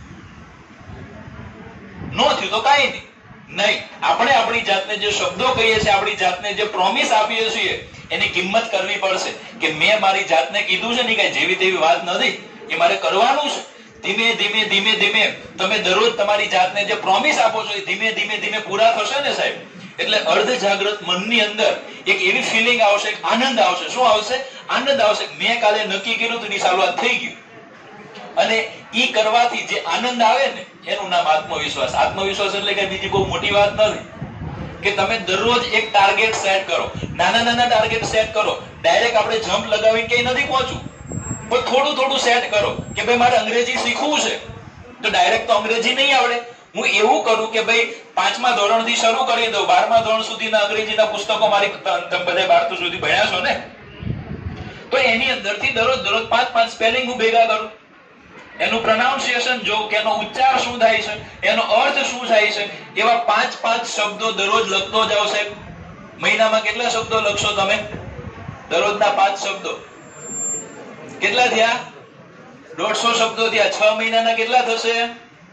નો થયું તો કાંઈ નહીં. નહીં, આપણે આપણી જાતને જે શબ્દો કહીએ છીએ, આપણી જાતને જે પ્રોમિસ આપીએ છીએ એની કિંમત કરવી પડશે કે મેં મારી જાતને કીધું છે ને કઈ જેવી તેવી વાત નથી, એ મારે કરવાનું છે. ધીમે ધીમે ધીમે ધીમે તમે દરરોજ તમારી જાતને જે પ્રોમિસ આપો છો એ ધીમે ધીમે ધીમે પૂરા થશે ને સાહેબ. એટલે અર્ધ જાગૃત મનની અંદર એક એવી ફિલિંગ આવશે, એક આનંદ આવશે. શું આવશે? આનંદ આવશે. મેં કાલે નક્કી કર્યું તો એની શરૂઆત થઈ ગયું. અને ઈ કરવાથી જે આનંદ આવે ને એનું નામ આત્મવિશ્વાસ. આત્મવિશ્વાસ એટલે કઈ બીજી બહુ મોટી વાત નથી કે તમે દરરોજ એક ટાર્ગેટ સેટ કરો, નાના નાના ટાર્ગેટ સેટ કરો. ડાયરેક્ટ આપણે જમ્પ લગાવીને ક્યાંય નથી પહોંચવું, પણ થોડું થોડું સેટ કરો કે ભાઈ મારે અંગ્રેજી શીખવું છે તો ડાયરેક્ટ તો અંગ્રેજી નહીં આવડે. હું એવું કરું કે ભાઈ 5મા ધોરણથી શરૂ કરી દઉં, 12મા ધોરણ સુધીના અંગ્રેજીના પુસ્તકો મારી તમે બધા 12 સુધી ભણ્યા છો ને, તો એની અંદરથી દરરોજ 5 સ્પેલિંગ હું ભેગા કરું, એનું પ્રોનાઉન્સિએશન જોઉં કે એનો ઉચ્ચાર શું થાય છે, એનો અર્થ શું થાય છે. એવા 5 શબ્દો દરરોજ લખતો જાવ સાહેબ. મહિનામાં કેટલા શબ્દો લખશો તમે? દરરોજના 5 શબ્દો કેટલા થયા? 150 શબ્દો થયા. 6 મહિનાના કેટલા થશે?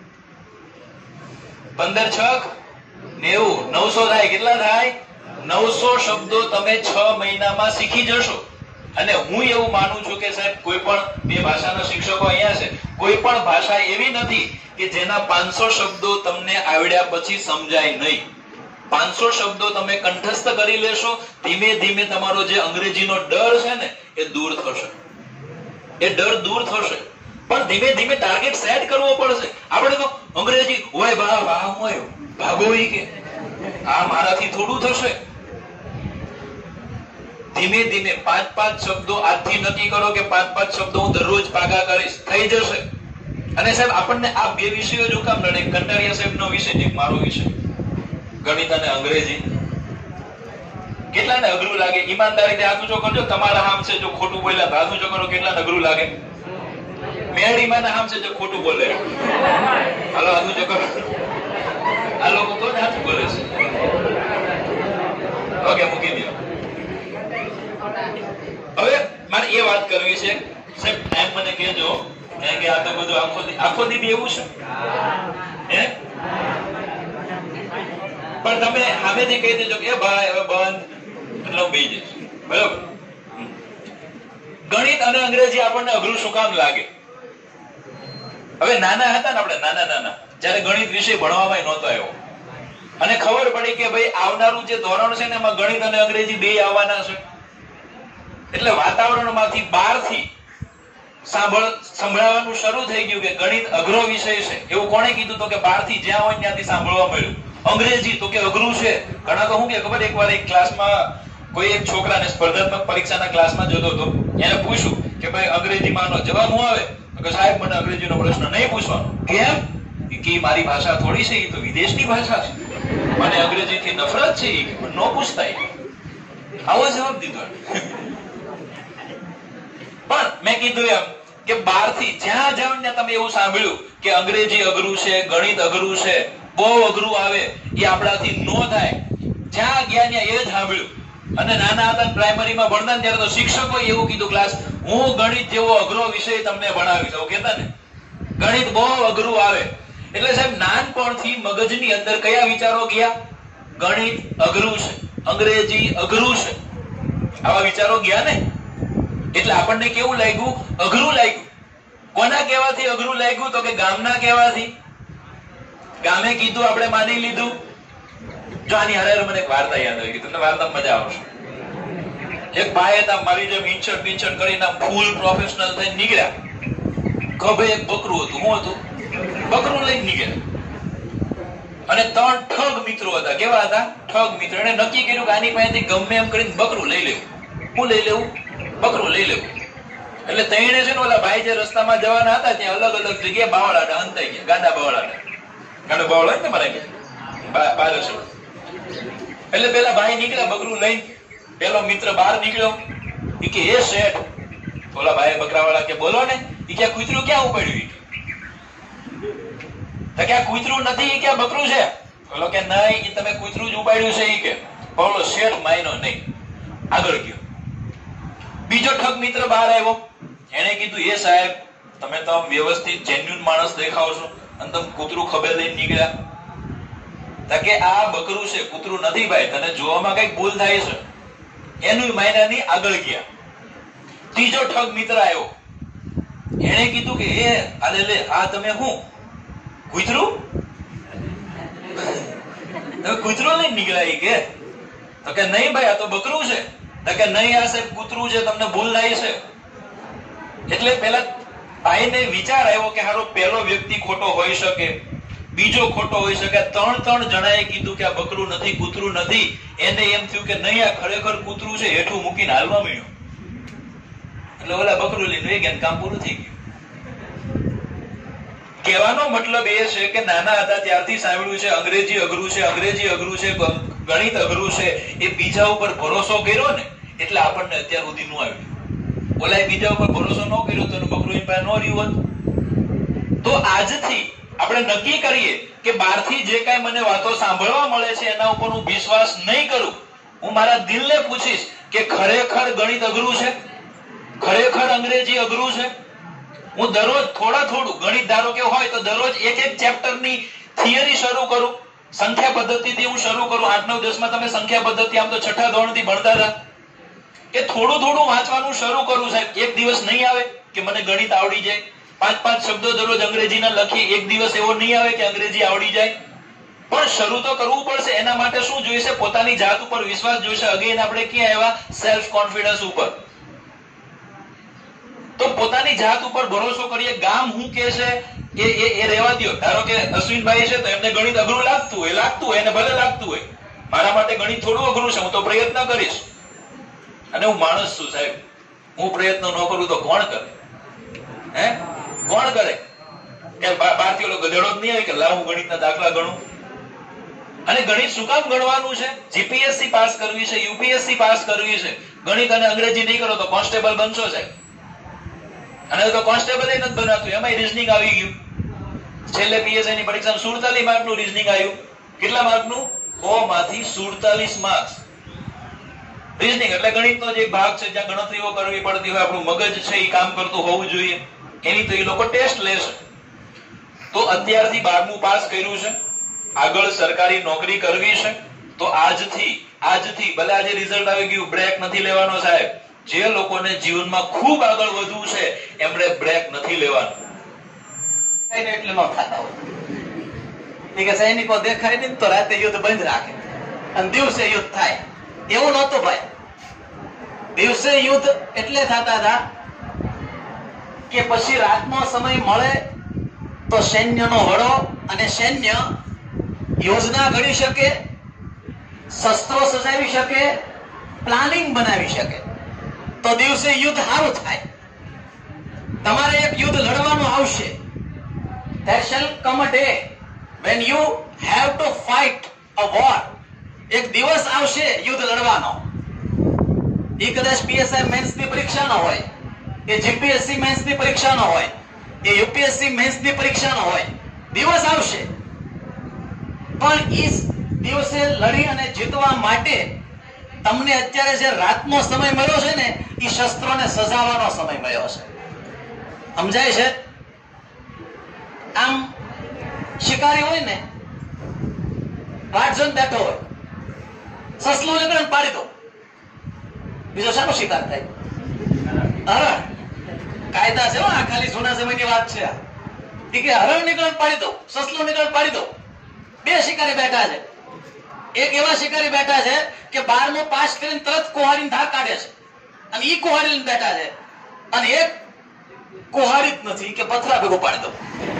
15 6 90 900 થાય. કેટલા થાય? 900 શબ્દો તમે 6 મહિનામાં શીખી જશો. અને હું એવું માનું છું કે સાહેબ કોઈ પણ બે ભાષાના શિક્ષકો અહીંયા છે, કોઈ પણ ભાષા એવી નથી કે જેના 500 શબ્દો તમને આવડ્યા પછી સમજાય નહીં. 500 શબ્દો તમે કંઠસ્થ કરી લેશો, ધીમે ધીમે તમારો જે અંગ્રેજીનો ડર છે ને એ દૂર થશે. એ ડર દૂર થશે, પણ ધીમે ધીમે ટાર્ગેટ સેટ કરવો પડશે. આપણે તો અંગ્રેજી હોય વાહ હોય ભાગો કે આ મારાથી થોડું થશે. ધીમે ધીમે 5 શબ્દો આજથી નક્કી કરો કે 5 શબ્દો હું દરરોજ પાકા કરીશ, થઈ જશે. અને સાહેબ આપણને આ બે વિષયો જો કામ લડે, કંટારિયા સાહેબનો વિષય એક મારો વિષય, ગણિત અને અંગ્રેજી. કેટલાને અઘરું લાગે? ઈમાનદારીથી હાથ ઊંચો કરજો. તમારા હામ છે જો ખોટું બોલ્યા તો હાથ ઊંચો કરો. કેટલાને અઘરું લાગે? મેળીમાં હામ છે જો ખોટું બોલે હાલો હાથ ઊંચો કરો. આ લોકો તો સાચું બોલે છે. ઓકે, મૂકી દો. હવે મારે એ વાત કરવી છે સાહેબ, ટાઈમ મને કહેજો કે આ તો બધું આખો દી એવું છે હે, પણ તમે સામેથી કહી દેજો કે ભાઈ હવે બંધ, એટલે બેસી જઈશ. બરાબર? ગણિત અને અંગ્રેજી આપણને અઘરું શું કામ લાગે? હવે નાના હતા ને આપણે, નાના જયારે ગણિત વિષય ભણવામાં નહોતો આવ્યો અને ખબર પડી કે ભાઈ આવનારું જે ધોરણ છે ને એમાં ગણિત અને અંગ્રેજી બે આવવાના છે, એટલે વાતાવરણમાંથી બહારથી સંભળાવવાનું શરૂ થઈ ગયું કે ગણિત અઘરો વિષય છે. એવું કોણે કીધું? તો કે બહારથી જ્યાં હોય ત્યાંથી સાંભળવા મળ્યું. અંગ્રેજી તો કે અઘરું છે. ઘણા તો શું કે ખબર, એકવાર એક ક્લાસમાં કોઈ એક છોકરાને સ્પર્ધાત્મક પરીક્ષાના ક્લાસમાં જોતો હતો, એને પૂછ્યું કે ભાઈ અંગ્રેજીમાંનો જવાબ શું આવે? તો કે સાહેબ મને અંગ્રેજીનો પ્રશ્ન નહીં પૂછવાનો. કેમ? કે મારી ભાષા થોડી છે, એ તો વિદેશની ભાષા છે, મને અંગ્રેજીથી નફરત છે, એ ન પૂછતા. આવો જવાબ દીધો. પણ મેં કીધું એમ કે બહારથી જ્યાં જાવ ને તમે એવું સાંભળ્યું કે અંગ્રેજી અઘરું છે, ગણિત અઘરું છે, બહુ અઘરું આવે, એ આપણાથી ન થાય. જ્યાં ગયા ત્યાં એ જ સાંભળ્યું. અને નાના હતા પ્રાઇમરીમાં ભણતા ત્યારે તો શિક્ષકોએ એવું કીધું ક્લાસ, હું ગણિત જેવો અઘરો વિષય તમને ભણાવીશ. એવું કહેતા ને, ગણિત બહુ અઘરું આવે. એટલે સાહેબ નાનપણથી મગજની અંદર કયા વિચારો ગયા? ગણિત અઘરું છે, અંગ્રેજી અઘરું છે, આવા વિચારો ગયા ને. એટલે આપણને કેવું લાગ્યું? અઘરું લાગ્યું. કોના કહેવાથી અઘરું લાગ્યું? તો કે ગામના કહેવાથી. ગામે કીધું, આપણે માની લીધું. જો આની હારે મને એક વાર્તા યાદ આવી ગઈ, તમને વાર્તામાં મજા આવશે. એક ભાઈ હતા, મારી જેમ ઇન્ચડ કરીને ફૂલ પ્રોફેશનલ થઈને નીકળ્યા. ખભે એક બકરું હતું. શું હતું? બકરું લઈને નીકળ્યા. અને 3 ઠગ મિત્રો હતા. કેવા હતા? ઠગ મિત્રો. એને નક્કી કર્યું કે આની પાસેથી ગમે એમ કરીને બકરું લઈ લેવું. શું લઈ લેવું? બકરું લઈ લેવું. એટલે તઈને છે ને ઓલા ભાઈ જે રસ્તામાં જવાના હતા ત્યાં અલગ અલગ જગ્યાએ બાવળાટા હંતાઈ ગયા. ગાંડા બાવળાટા. ગાંડા બાવળા ને મારા ગયા બારસ. એટલે પેલા ભાઈ નીકળ્યા બકરું લઈને. પેલો મિત્ર બહાર નીકળ્યો. એ કે એ શેઠ, ઓલા ભાઈ બકરાવાળા કે બોલો ને. એ કે કૂતરું ક્યાં ઉપાડ્યું? તો કે આ કૂતરું નથી, ક્યાં બકરું છે? ઓલો કે નહીં, એ તમે કૂતરું જ ઉપાડ્યું છે. એ કે ઓલો શેઠ માયનો નહીં, આગળ ગયો. બીજો ઠગ મિત્ર બહાર આવ્યો. એને કીધું, એ સાહેબ તમે તો વ્યવસ્થિત જેન્યુન માણસ દેખાવ છો અને તમે કૂતરું ખભે લઈને નીકળ્યા. તો કે આ બકરું છે, કૂતરું નથી ભાઈ, તને જોવામાં કઈક ભૂલ થાય છે. એનું માયનાની આગળ ગયા. ત્રીજો ઠગ મિત્ર આવ્યો. એને કીધું કે એ આલે લે, આ તમે શું કૂતરું? તમે કૂતરું લઈને નીકળ્યા? કે તો કે નહીં ભાઈ, આ તો બકરું છે. તો કે નહીં, આ સાહેબ કૂતરું છે, તમને ભૂલ થાય છે. એટલે પેલા ભાઈને વિચાર આવ્યો કે હારો પહેલો વ્યક્તિ ખોટો હોઈ શકે, બીજો ખોટો હોઈ શકે, ત્રણ જણાએ કીધું કે આ બકરું નથી, કૂતરું નથી. એને એમ થયું કે નહીં, આ ખરેખર કૂતરું છે. હેઠું મૂકીને હાલવા માંડ્યો. એટલે ઓલા બકરું લઈને વહી ગયા, કામ પૂરું થઈ ગયું. કહેવાનો મતલબ એ છે કે નાના હતા ત્યારથી સાંભળ્યું છે અંગ્રેજી અઘરું છે, અંગ્રેજી અઘરું છે, ગણિત અઘરું છે. એ બીજા ઉપર ભરોસો કર્યો ને એટલે આપણને અત્યાર સુધી નું આવ્યું. ઓલા બીજા ઉપર ભરોસો ન કર્યો તો બકરું એની પાસે ન રહ્યું હોત. તો આજથી આપણે નક્કી કરીએ કે બહારથી જે કાંઈ મને વાતો સાંભળવા મળે છે એના ઉપર હું વિશ્વાસ નહીં કરું. હું મારા દિલને પૂછીશ કે ખરેખર ગણિત અઘરું છે, ખરેખર અંગ્રેજી અઘરું છે. હું દરરોજ થોડું ગણિત ધારો કે હોય તો દરરોજ એક ચેપ્ટરની થિયરી શરૂ કરું, સંખ્યા પદ્ધતિથી હું શરૂ કરું. 8, 9, 10 માં તમે સંખ્યા પદ્ધતિ આમ તો છઠ્ઠા ધોરણથી ભણતા હતા. એ થોડું વાંચવાનું શરૂ કરું સાહેબ. એક દિવસ નહીં આવે કે મને ગણિત આવડી જાય. 5 શબ્દો દરરોજ અંગ્રેજીના લખી. એક દિવસ એવો નહીં આવે કે અંગ્રેજી આવડી જાય. પણ શરૂ તો કરવું પડશે. એના માટે શું જોઈશે? પોતાની જાત ઉપર વિશ્વાસ જોઈશે. અગેન આપણે ક્યાં આવ્યા? સેલ્ફ કોન્ફિડન્સ ઉપર. તો પોતાની જાત ઉપર ભરોસો કરીએ. ગામ હું કે છે એ રહેવા દો. ધારો કે અશ્વિનભાઈ છે તો એમને ગણિત અઘરું લાગતું હોય, એને ભલે લાગતું હોય. મારા માટે ગણિત થોડું અઘરું છે, હું તો પ્રયત્ન કરીશ. અને હું માણસ છું સાહેબ, હું પ્રયત્ન ન કરું તો કોણ કરે? કોણ કરે? કે બહારથી ઓલો ગધેડો જ નહીં આવે કે લાવ હું ગણિતના દાખલા ગણું. અને ગણિત શું કામ ગણવાનું છે? જીપીએસસી પાસ કરવી છે, યુપીએસસી પાસ કરવી છે. ગણિત અને અંગ્રેજી નહીં કરો તો કોન્સ્ટેબલ બનશો સાહેબ. અને તો કોન્સ્ટેબલ એ નથી બનાતું, એમાં રીઝનિંગ આવી ગયું. છેલ્લે પીએસઆઈ ની પરીક્ષામાં 47 માર્કનું રીઝનિંગ આવ્યું. કેટલા માર્કનું? 100 માંથી 47 માર્ક્સ. રીઝનિંગ એટલે ગણિતનો જે ભાગ છે જ્યાં ગણતરીઓ કરવી પડતી હોય, આપણું મગજ છે એ કામ કરતું હોવું જોઈએ. એની તો એ લોકો ટેસ્ટ લેશે. તો અત્યારથી 12મું પાસ કર્યું છે, આગળ સરકારી નોકરી કરવી છે, તો આજથી ભલે આજે રિઝલ્ટ આવી ગયું, બ્રેક નથી લેવાનો સાહેબ. જે લોકોને જીવનમાં ખૂબ આગળ વધવું છે એમણે બ્રેક નથી લેવાનું. એટલે ન થતા હોય કે સૈનિકો દેખાય નહીં તો રાતે યુદ્ધ બંધ રાખે અને દિવસે યુદ્ધ થાય. એવું નહોતું ભાઈ. દિવસે યુદ્ધ એટલે થતા હતા કે પછી રાતનો સમય મળે તો સૈન્યનો વડો અને સૈન્ય યોજના ઘડી શકે, શસ્ત્રો સજાવી શકે, પ્લાનિંગ બનાવી શકે. તો દિવસે યુદ્ધ સારું થાય. તમારે એક યુદ્ધ લડવાનું આવશે. There shall come a day when you have to fight a war. એક દિવસ આવશે યુદ્ધ લડવાનો. એ કદાચ પીએસઆઈ મેન્સ ની પરીક્ષા ન હોય, એ જીપીએસસી મેન્સ ની પરીક્ષા ન હોય, એ યુપીએસસી મેન્સ ની પરીક્ષા ન હોય. દિવસ આવશે. પણ એ દિવસે લડી અને જીતવા માટે તમને અત્યારે જે રાતનો સમય મળ્યો છે ને, એ શસ્ત્રોને સજાવવાનો સમય મળ્યો છે. સમજાય છે? આમ શિકારી હોય ને, વાટ જોઈને બેઠો હોય, સસલું નીકળે પાડી દો. બીજો શાનો શિકાર થાય? હરણ. કાયદા છે આ ખાલી જૂના સમયની વાત છે. કે હરણ નીકળે પાડી દો, સસલું નીકળે પાડી દો. બે શિકારી બેઠા છે. એક એવા શિકારી બેઠા છે કે 12મું પાસ કરીને તરત કુહાડીને ધાર કાઢે છે અને ઈ કુહાડી બેઠા છે. અને એક કુહાડી જ નથી કે પથરા ભેગો પાડી દો.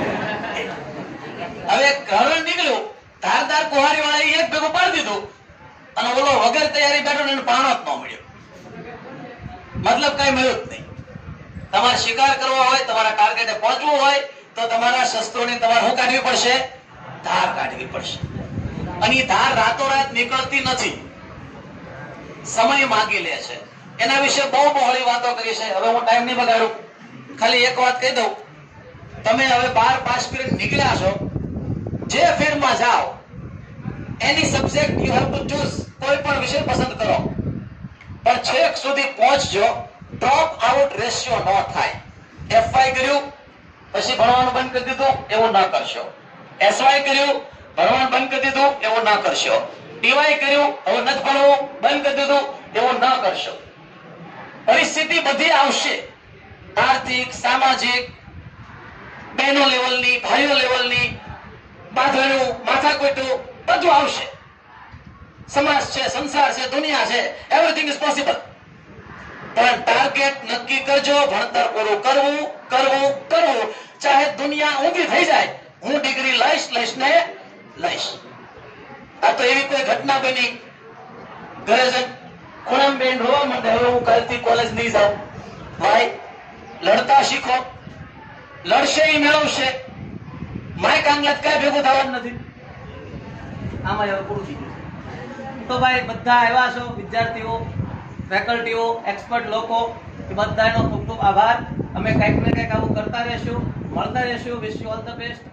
હવે હરણ નીકળ્યું, ધારદાર કુહાડી વાળા એક ભેગો પાડી દીધું અને ઓલો વગર તૈયારી બેઠો એને પાણો જ ન મળ્યો. મતલબ કઈ મળ્યું જ નહીં. તમારે શિકાર કરવો હોય, તમારા ટાર્ગેટે પહોંચવું હોય તો તમારા શસ્ત્રોની તમારે શું કાઢવી પડશે? ધાર કાઢવી પડશે. અને એ ધાર રાતોરાત નીકળતી નથી, સમય માંગી લે છે. એના વિશે બહુ બહોળી વાતો કરી છે. હવે હું ટાઈમ નહીં બગાડું, ખાલી એક વાત કહી દઉં. તમે હવે 12 પાસ કરીને નીકળ્યા છો, જે ફિલ્ડમાં જાઓ, એની subject you have to choose. કોઈ પણ વિષય પસંદ કરો, પણ છેક સુધી પહોંચજો. ડ્રોપ આઉટ રેશિયો ન થાય. એફવાય કર્યું પછી ભણવાનું બંધ કરી દીધું, એવું ન કરશો. એસવાય કર્યું, ભણવાનું બંધ કરી દીધું, એવું ન કરશો. ટીવાય કર્યું, હવે નથી ભણવું, બંધ કરી દીધું, એવું ન કરશો. પરિસ્થિતિ બધી આવશે, આર્થિક, સામાજિક, બહેનો લેવલની, ભાઈઓ લેવલની, બાંધણું, માથાકૂટું બધું આવશે. સમાજ છે, સંસાર છે, દુનિયા છે, એવરીથિંગ ઇઝ પોસિબલ. પણ ટાર્ગેટ નક્કી કરજો, ભણતર પૂરું કરવું કરવું કરવું, ચાહે દુનિયા ઊંધી થઈ જાય, હું ડિગ્રી લઈશ ને લઈશ. આ તો એવી કોઈ ઘટના બની, ઘરે જઈને ખૂણામાં બેન રોવા માંડે, હવે હું કાલથી કોલેજ નહીં જાઉં. ભાઈ લડતા શીખો, લડશે ઈ મેળવશે. માય કાંગલાત કઈ ભેગું થવાનું નથી. આમાં હવે પૂરું થઈ ગયું. તો ભાઈ બધા આવ્યા છો, વિદ્યાર્થીઓ, ફેકલ્ટીઓ, એક્સપર્ટ લોકો, એ બધાનો ખૂબ ખૂબ આભાર. અમે કંઈક ને કંઈક આવું કરતા રહેશું, મળતા રહેશું. Wish you all the best.